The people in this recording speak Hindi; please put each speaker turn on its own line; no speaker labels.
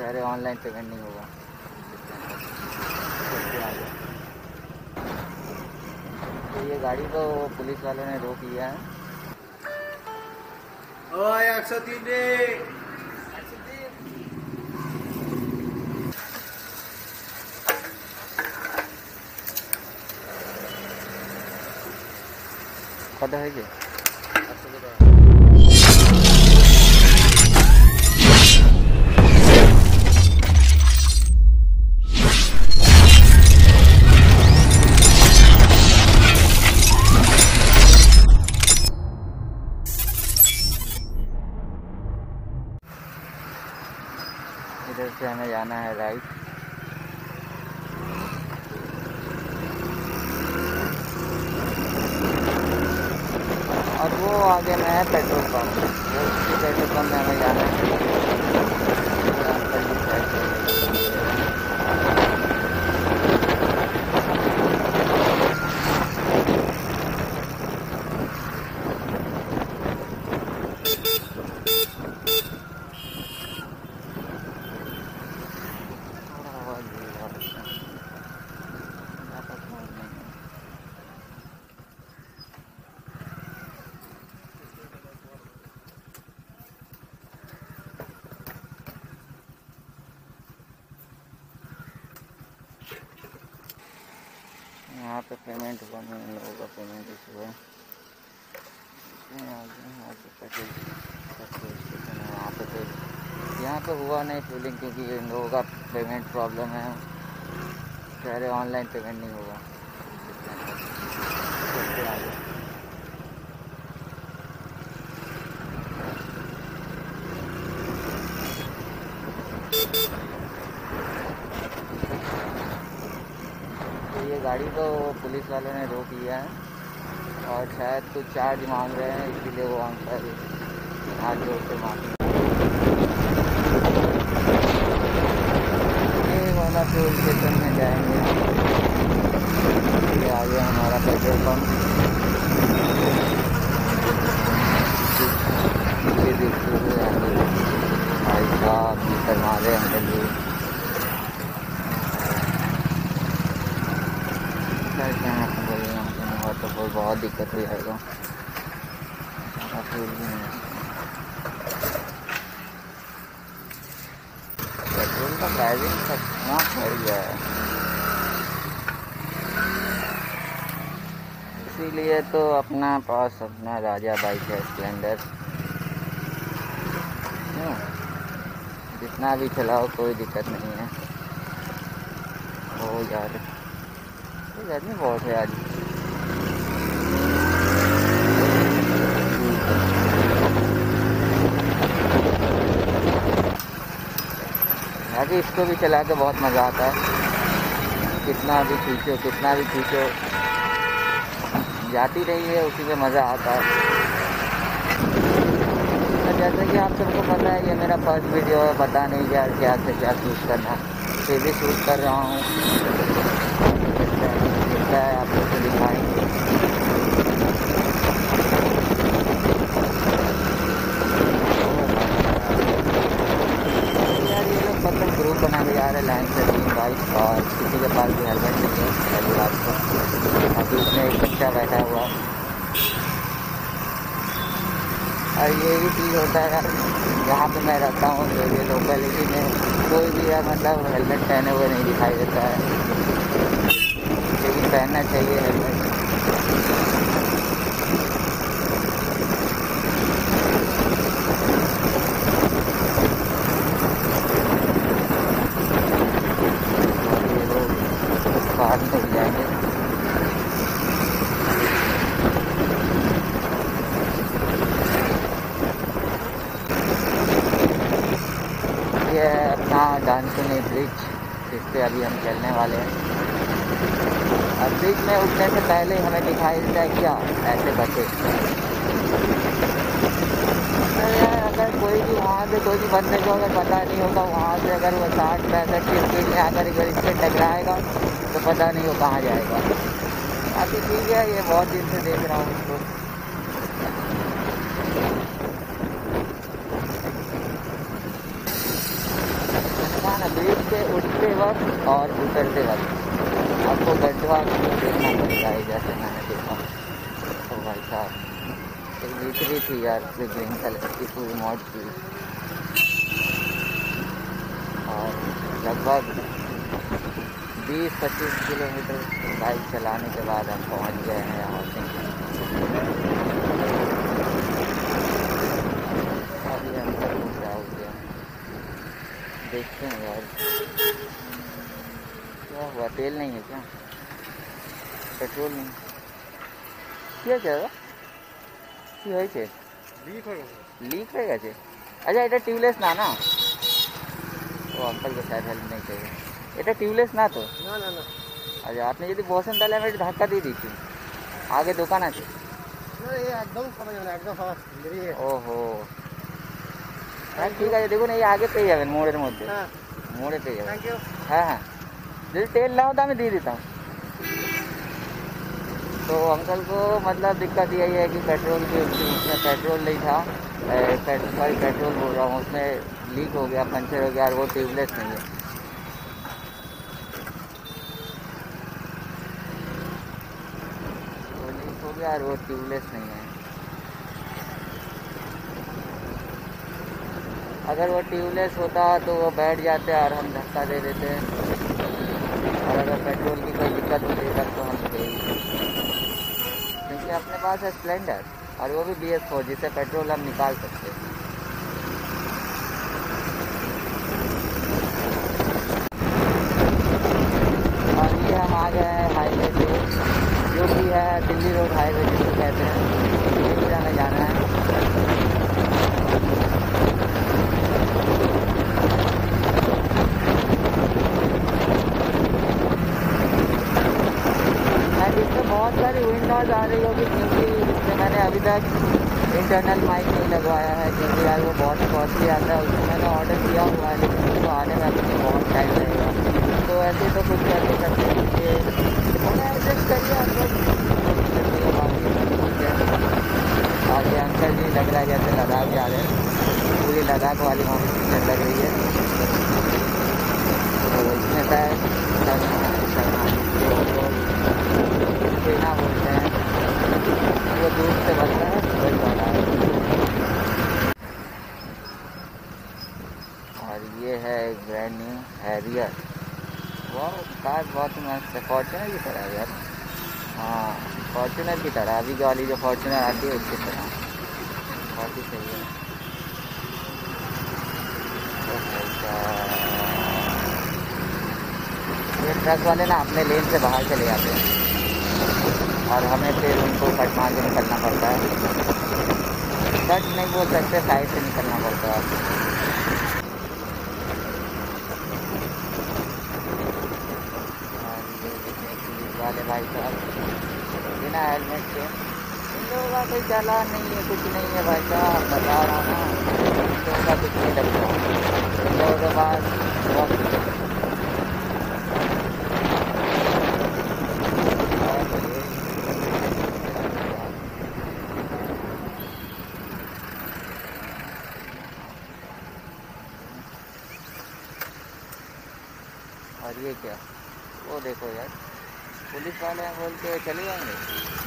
कह रहे ऑनलाइन पेमेंट नहीं होगा। तो ये गाड़ी को पुलिस वालों ने रोक लिया है।
ओए 103 रे।
कदा है कि इधर से हमें जाना है राइट। और वो आगे में है पेट्रोल पंप, वो उसी पेट्रोल पंप में हमें जाना है। यहाँ पे पेमेंट हुआ नहीं, इन लोगों का पेमेंट इशू है। यहाँ पे हुआ नहीं फीलिंग, क्योंकि इन लोगों का पेमेंट प्रॉब्लम है। कह रहे ऑनलाइन पेमेंट नहीं होगा। तो ये गाड़ी को पुलिस वालों ने रोक लिया है और शायद कुछ चार्ज मांग रहे हैं, इसीलिए वो अंकल हाथ जोड़ के मांगे। ये वाला फ्यूल स्टेशन में जाएंगे। ये आगे हमारा पेट्रोल पंप। ये देखते हुए भाई साहब मीटर मारे अंकल जी। तो बहुत दिक्कत हो जाएगा। पेट्रोल का प्राइसिंग खतरनाक बढ़ गया है, इसीलिए तो अपना पास अपना राजा बाइक है, स्प्लेंडर। जितना भी चलाओ कोई दिक्कत नहीं है। ओ यार गर्मी बहुत है आज। अभी इसको भी चला के बहुत मज़ा आता है। कितना भी खींचो जाती रही है, उसी में मज़ा आता है। तो जैसे कि आप सबको पता है, ये मेरा फर्स्ट वीडियो है। पता नहीं यार क्या से क्या शूट करना, फिर भी शूट कर रहा हूँ। है आप लोग को दिखाएंगे। यार ये लोग मतलब ग्रुप बना के जा रहे लाइन से 3 बाइक, और किसी के पास भी हेलमेट नहीं है अभी रात को। अभी उसमें एक बच्चा बैठा हुआ। और ये भी चीज़ होता है यार, जहाँ पे मैं रहता हूँ तो ये लोकेलिटी में कोई भी है मतलब हेलमेट पहने हुए नहीं दिखाई देता है, लेकिन पहनना चाहिए हेलमेट। ये लोग बाहर निकल जाएंगे। ये है अपना डांसनी ब्रिज, जिस पे अभी हम चलने वाले हैं। और ब्रिज में उठने से पहले हमें दिखाई देता है क्या ऐसे बचे। अगर कोई भी वहाँ से कोई भी बंदे को अगर पता नहीं होगा, वहाँ से अगर वो 60-65 की स्पीड में आकर इससे टकराएगा तो पता नहीं वो कहाँ जाएगा। बाकी ठीक है, ये बहुत दिन से देख रहा हूँ उसको। देखना ना, ब्रिज से उठते वक्त और उतरते वक्त आपको गड्ढा देखना पड़ेगा है, जैसे मैंने देखा। तो भाई साहब एक बिक्री थी यार ग्रीन कलर की पूरी मॉड की, और लगभग 20-25 किलोमीटर बाइक चलाने के बाद हम पहुंच गए हैं हाउसिंग। अभी अंदर को क्या हो गया देखते हैं यार, क्या हुआ? तेल नहीं है क्या? पेट्रोल नहीं क्या जाएगा? लीक हो गए। अच्छा এটা টিউবলেস না না? ও अंकल को शायद हेल्प नहीं चाहिए, এটা টিউবলেস না তো? না না না। আচ্ছা আপনি যদি বসেন তাহলে আমি একটু ধাক্কা দিয়ে দিচ্ছি, আগে দোকান আছে। না এই একদম সবাই জানে, একদম সবাই বেরিয়ে। ওহো হ্যাঁ ঠিক আছে, দেখুন এই আগে পেয়ে যাবেন মোড়ের মধ্যে। হ্যাঁ মোড়ে পেয়ে যাবেন। Thank you. হ্যাঁ হ্যাঁ যদি তেল না होता मैं दे देता हूँ। तो अंकल को मतलब दिक्कत यही है कि पेट्रोल की उसमें पेट्रोल नहीं था, सॉरी पेट्रोल बोल रहा हूँ, उसमें लीक हो गया, पंचर हो गया, और वो ट्यूबलेस नहीं है। वो लीक हो गया और वो ट्यूबलेस नहीं है। अगर वो ट्यूबलेस होता तो वो बैठ जाते और हम धक्का दे देते, और अगर पेट्रोल की कोई दिक्कत होती तब तो हम दे, क्योंकि अपने पास है स्प्लेंडर और वो भी BS4 जिससे पेट्रोल हम निकाल सकते हैं। और ये हम आ गए हैं हाईवे पे, जो कि है दिल्ली रोड हाईवे जिसको कहते हैं, ये हमें जाना है। इसमें बहुत सारी विंड नॉइज आ रही होगी, क्योंकि इसमें मैंने अभी तक इंटरनल माइक नहीं लगवाया है, क्योंकि यार वो बहुत कॉस्टली आता है। उसको मैंने ऑर्डर किया हुआ है, लेकिन उसको आने में अभी बहुत टाइम लगेगा। तो ऐसे तो कुछ ऐसे करते हैं कि हमें एडजस्ट करिए आप लोग। आगे अंकल जी लग रहा है जैसे लद्दाख जा रहे हैं, पूरी लद्दाख वाली मोटर लग रही है। तो इसमें शायद सेना बोलते हैं, वो दूर से बनता है वही वाला है। और ये है एक ब्रांड न्यू हैरियर, वाह कार बहुत मस्त है, फॉर्च्यूनर की तरह है यार। हाँ फॉर्च्यूनर की तरह, अभी की वाली जो फॉर्च्यूनर आती है उसकी तरह, बहुत ही सही है। ये ट्रक वाले ना अपने लेन से बाहर चले जाते हैं और हमें फिर उनको कट मार के निकलना पड़ता है। कट नहीं बोल सकते, साइड से निकलना पड़ता है। पुलिस वाले भाई साहब बिना हेलमेट के, इन लोगों का कोई चालान नहीं है, कुछ नहीं है भाई साहब, बता रहा हूँ ना, इन लोगों का कुछ नहीं लगता। इन लोगों के पास और ये क्या, वो देखो यार पुलिस वाले हैं बोल के चले जाएंगे।